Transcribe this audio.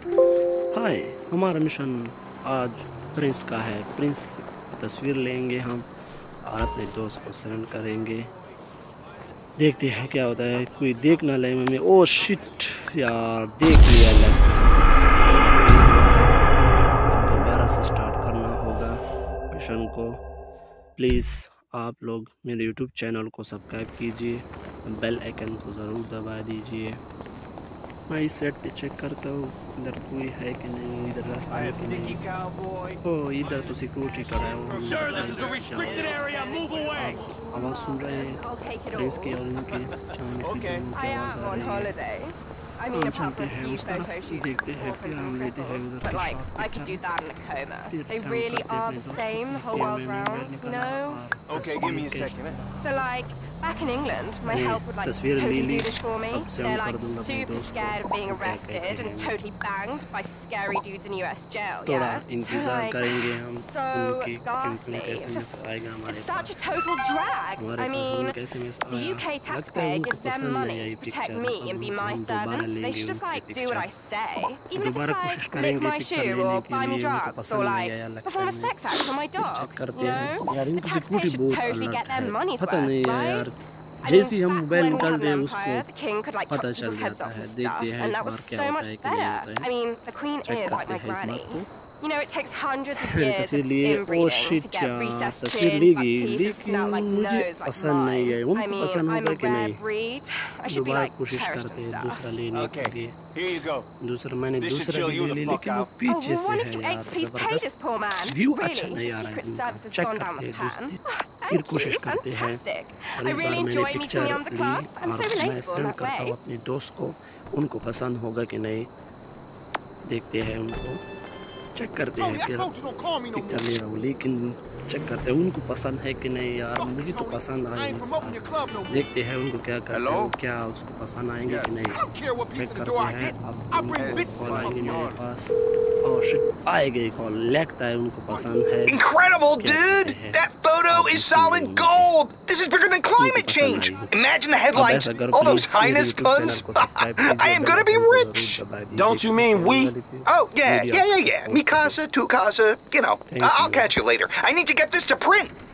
हाय, हमारा मिशन आज प्रिंस का है। प्रिंस की तस्वीर लेंगे हम और अपने दोस्त को सेंड करेंगे। देखते हैं क्या होता है। कोई देख ना ले मम्मी। ओ शिट यार, देख लिया दोबारा से स्टार्ट करना होगा मिशन को। प्लीज़ आप लोग मेरे यूट्यूब चैनल को सब्सक्राइब कीजिए, बेल आइकन को ज़रूर दबा दीजिए। मैं इस सेट पे चेक करता हूँ इधर कोई है कि नहीं, इधर रास्ता है कि नहीं। ओह, इधर तो सिक्योरिटी का है। आप आवाज़ सुन रहे हैं प्रिंस की और उनके चांद की आवाज़ आ रही है। हम चलते हैं उस तरफ, देखते हैं क्या हम लेते हैं उधर की शॉट पिक्चर। फिर से हम करते अपने दोस्त को देखते हैं मैं मोबाइल निकाला और Back in England, my help would totally do this for me. They're super scared of being arrested and totally banged by scary dudes in US jail, yeah? इंतजार करेंगे हम So उनकी ghastly. कैसे मैसेज आएगा हमारे It's such a पास। total drag. हमारे I पास mean, कैसे मैसेज the आया। UK लगता है taxpayer उनको gives them पसंद नहीं money आई to protect picture. me and be my हम दोबारा servants. They लेंगे should just उनकी do what I picture. say. Even if दोबारा it's कोशिश lick करेंगे my पिक्चर shoe लेने or के buy me लिए। उनको drugs or पसंद नहीं आया लगता perform a है। sex act on my check dog. करते You हैं know? यार, The इनकी taxpayer सिक्योरिटी should बहुत totally अलर्ट get their है। money's पता worth, नहीं है right? यार, I जैसे mean, ही हम back mobile when we had निकालते an हैं उसको empire, the king could chop पता people's चल heads जाता off है। and देखते stuff, हैं and इस that was बार क्या so होता much है कि नहीं better. होता है। I mean, the queen check is like करते my हैं इस granny. बात को। You know, it takes hundreds of मैंने years तस्वीर of लिए। Oh inbreeding to shit get यार, recessed तस्वीर chin, ली buck गई teeth, and लेकिन snout like मुझे nose like पसंद नहीं mine. है। I उनको mean, पसंद I'm होगा a कि rare नहीं। breed. I should be दोबारा like कोशिश cherished करते and हैं stuff. दूसरा लेने के लिए। Here you go. दूसरा मैंने This should दूसरा chill भी you ले the ली, fuck लेकिन वो out. Oh, पीछे well, से one of है you यार। apes, please pay this जबरदस्त poor man. व्यू अच्छा Really, नहीं the आ रहा है Secret इनका। Service has check gone down करते the हैं pan. दोस्ती, Oh, फिर thank कोशिश you. करते हैं। Fantastic. और I इस really बार मैंने enjoy meeting पिक्चर the ली underclass. I'm और so मैं relatable in सेंड that करता हूँ way. अपने दोस्त को। उनको पसंद होगा कि नहीं, देखते हैं उनको। चेक करते हैं फिर पिक्चर ले रहा हूँ, लेकिन चेक करते हैं उनको पसंद है कि नहीं यार। मुझे तो पसंद आए इस बार। देखते हैं उनको क्या करते हैं, क्या उसको पसंद आएंगे कि नहीं। चेक करते हैं। अब उनको कॉल आएंगे मेरे पास। ओह शिट, आ गई कॉल। लगता है उनको पसंद है। Incredible, dude! That photo is solid gold! This is bigger than climate change! Imagine the headlines, all those highness puns! I am gonna be rich! Don't you mean we? Oh, yeah. Mi casa, tu casa, you know. I'll catch you later. I need to get this to print!